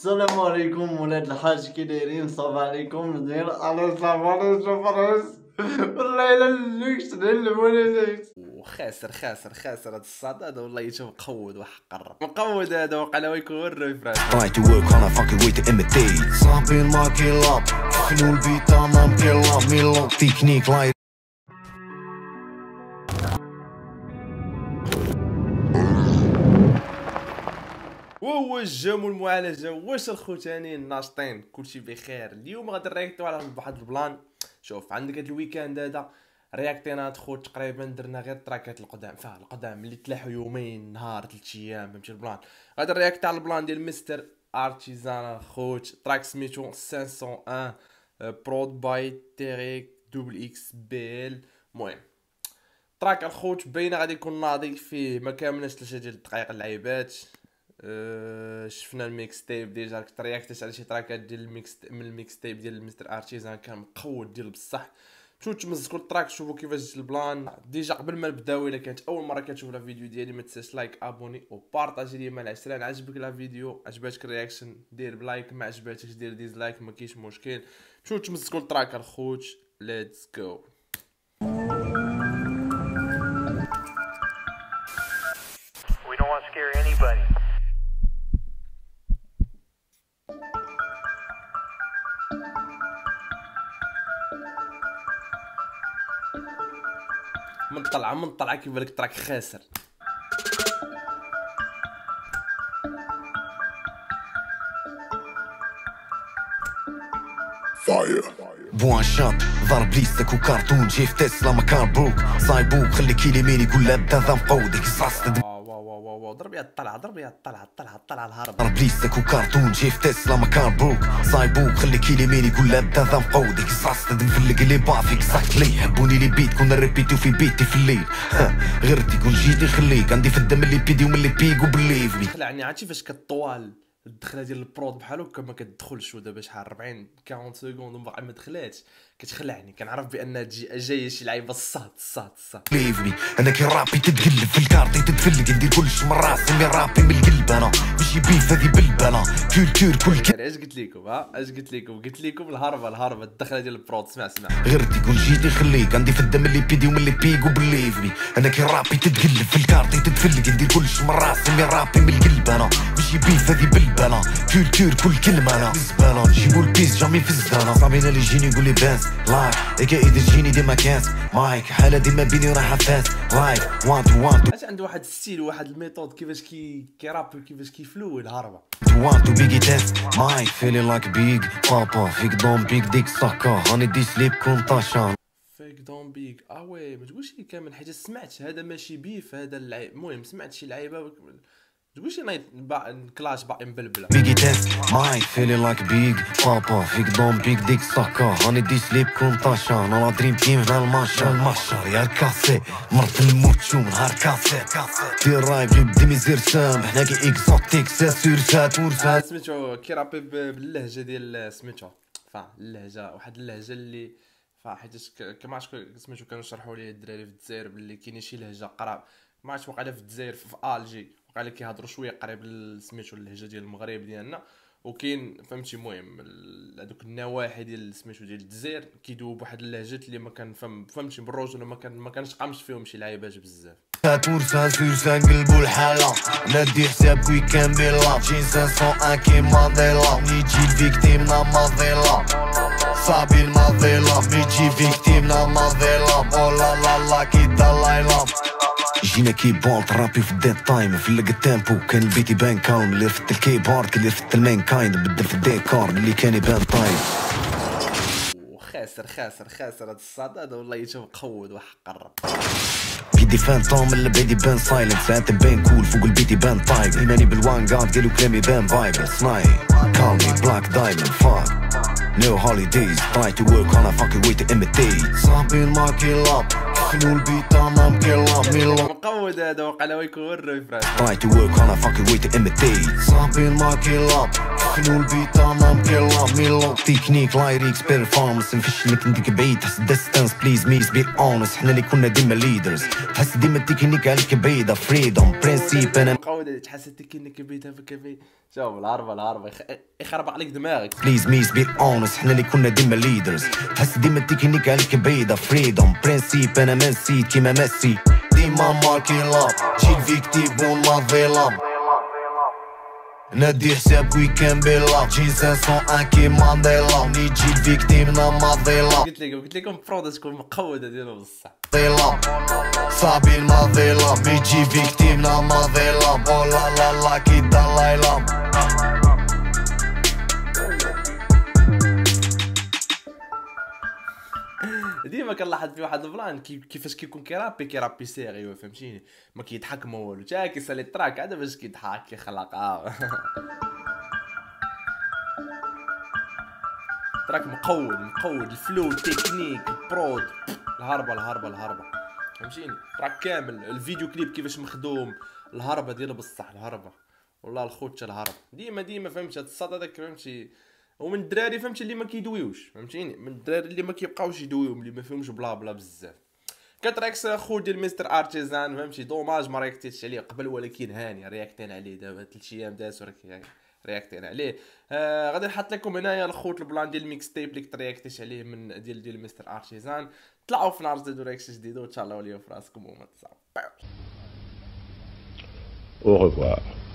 السلام عليكم ولاد الحاج، كي دايرين؟ صباح عليكم. زير انا صافا شوفرس والله الا الليكس نعلم ولا زيت خاسر هاد الصاد هذا والله يشوف مقود وحقر مقود هذا وقع له يكون ريفرنس. Try to work on a fucking way to imitate. صابين ما كيلاب شنو البيت انا مكيلاب ميلو تكنيك لايت. وهو الجام والمعالجه واش الخوتانين الناشطين كلشي بخير. اليوم غادي نريكتو على واحد البلان. شوف عندك هاد الويكاند هذا رياكتينا تخوت تقريبا درنا غير تراكات القدام اللي تلاحوا يومين نهار 3 ايام فهمتي البلان. غادي نرياكت على البلان ديال مستر ارتيزان خوت تراك سميتو 501 برود باي تيريك دبل اكس بيل. المهم تراك الخوت باينه غادي يكون ناضي فيه ما كاملش 3 ديال الدقائق اللعيبات. شفنا الميكس تيب ديجا كنت رياكتش على شي تراكات ديال الميكس تيب ديال مستر ارتيزان كان مقود ديال بصح. شوفوا تمزكوا التراك شوفوا كيفاش البلان ديجا قبل ما نبداو. الا كانت اول مره كتشوف الفيديو ديالي ما تنساش لايك ابوني وبارطاجي لي مع العشرين. عجبك الفيديو عجباتك الرياكشن دير بلايك، ما عجباتكش دير ديزلايك ما كاينش مشكل. شوفوا تمزكوا التراك الخوت ليتس جو. We don't want to scare anybody. من طلعه كيف بالك تراك خاسر. بوان شات ضرب ليستك وكارتون جي في تسلا مكان بروك صايبوك خلي كيلي مين يقول لا بدا ذا مقودك صاص واو ضرب يا الطلعه الهرب. ضرب ليستك وكارتون جي في تسلا مكان بروك صايبوك خلي كيلي مين يقول لا بدا ذا مقودك صاص تدمفلق اللي بافيك ساكلي حبوني لي بيت كنا ريبيتو في بيتي في الليل غير تيكون جيتي خليك عندي في الدم اللي بيدي ومن اللي بيك وبليفني. خلعني عرفتي فاش كطوال الدخله ديال البرود بحال هكا ما كتدخلش ودابا شحال 40 سكوند وباقي ما دخلاتش كتخلعني. كنعرف بان جايه شي لعيبه الصاد بليفني انا كي رابي تتقلب في الكارتي تتفلق ندير كلش من راسي مي رابي من القلب انا ماشي بيف هذه بالبلا كولتور كل اش قلت لكم قلت لكم الهربه الدخله ديال البرود. اسمع غير تيكون جيتي خليك عندي في الدم اللي بيدي ومن اللي بيك وبليفني انا كي رابي تتقلب في الكارتي تتفلق ندير كلش من راسي مي رابي من القلب انا ماشي بيف هذه بالبلا كولتور كل كلمه انا زباله نجيبو البيس جامي في الزانه صابينا اللي يجيني يقول لي بانس لايك هيك اذا تجيني ديما كاس مايك حاله ديما بيني وراح فاس لايك وان اش عنده واحد الستيل واحد الميثود كيفاش كيرابي كيفاش كيفلو الهربه. want to big it my feeling like big papa فيك دون بيك ديك ساكا هاني دي سليب كونتاشان فيك دون بيك وي ما تقولش لي كامل حاجه سمعت هذا ماشي بيف هذا اللعيب. المهم سمعت شي لعيبه تقولش نايت كلاش باقي مبلبله. big it my feeling like big papa فيك دون بيك ديك ساكا هاني دي سليب كونتاشان انا دريم تيم هنا الماشر يا الكاسي مرت الموت شو نهار كاسي دير رايب غيب ديمي زير سام حنا كي اكزوتيك سير سات سميتو كيرابي باللهجه ديال سميتو اللهجه واحد اللهجه اللي حيت كما عرفتش سميتو كانوا شرحوا لي الدراري في الجزائر باللي كاين شي لهجه قراب ما عرفتش وقع في الجزائر في الجي وقع لك كيهضروا شويه قريب سميتو اللهجه ديال المغرب ديالنا وكاين فهمتي. المهم هذوك النواحي ديال سميتو ديال الجزائر كيدوب واحد اللهجات اللي ما كنفهم فهمتي بالرجل ما كانش قامش فيهم شي لعيبات بزاف. تورسان سورسان قلبو الحالة نادي حساب ويكان بيلا جين 501 كيما ديلا نيجي الفيكتيمنا ماضيلا صابي الماضيلا نيجي فيكتيمنا ماضيلا اولا لا لا كي دالاي لام جينا كيبورد رابي في الديت تايم فلق التيمبو كان البيت يبان كالم اللي رفت الكيبورد اللي رفت المين كايند بدل في الديكور اللي كان يبان تايم. خاسر هاد الصاد هذا والله يشوف مقود وحقر. بيدي فانتوم اللي بيدي بان سايلنت ساعات بان كول فوق البيت يبان تايب ايماني بالوان جاد قالوا كلامي بان بايبل سناي كالمي بلاك دايموند فاك نيو هوليديز try to work on a fucking way to imitate صابين ما كيلاب شنو البيت انا مكيلاب ميلو مقود هذا وقع له يكون ريفرنس. try to work on a fucking way to imitate صابين ما كيلاب نقفلو البيت انا مكيلا ميلو تكنيك لايريكس بيرفورمانس نفشل لك نديك بعيد تحس ديستانس بليز ميس بي اونست حنا اللي كنا ديما ليدرز تحس ديما التكنيك عليك بعيدة فريدوم برينسيب انا مقودة تحس التكنيك بيتها في كافي. شوف الهربة يخرب عليك دماغك. بليز ميس بي اونست حنا اللي كنا ديما ليدرز تحس ديما التكنيك عليك بعيدة فريدوم برينسيب انا ما نسيت كيما ميسي ديما ماركي لاب جي الفيكتيم وناضي لاب ندي حساب ويكان بيلا جي 501 كي مانديلا نيجي الفيكتيم ناضي لاب قلت لكم فرودة تكون مقودة ديالو بصح. صعبي الماضيلا ميجي فيكتيم ناضيلا بولا لا لا كي دالاي لام ديما كنلاحظ في واحد البلان كيفاش كيكون كيرابي سيريو فهمتيني ما كيضحك ما والو تا كيسالي التراك عاد باش كيضحك كيخلق تراك مقود الفلو تكنيك البرود الهربه فهمتيني تراك كامل الفيديو كليب كيفاش مخدوم الهربه ديالو بصح الهربه والله الخوت الهرب ديما فهمتي هاد الصاد هذاك فهمتي ومن الدراري فهمتي اللي ما كيدويوش فهمتيني من الدراري اللي ما كيبقاوش يدويو اللي ما فيهمش بلا بزاف كتراكس خو ديال مستر ارتيزان فهمتي دوماج ما رياكتيتش عليه قبل ولكن هاني رياكتين عليه دابا 3 ايام داز رياكتين عليه غادي نحط لكم هنايا الخوت البلان ديال الميكس تيب اللي ترياكتيش عليه من ديال مستر ارتيزان طلعوا في نهار زيدو رياكس جديد وتهلاو ليا في راسكم وما تصاوبوش. Au revoir.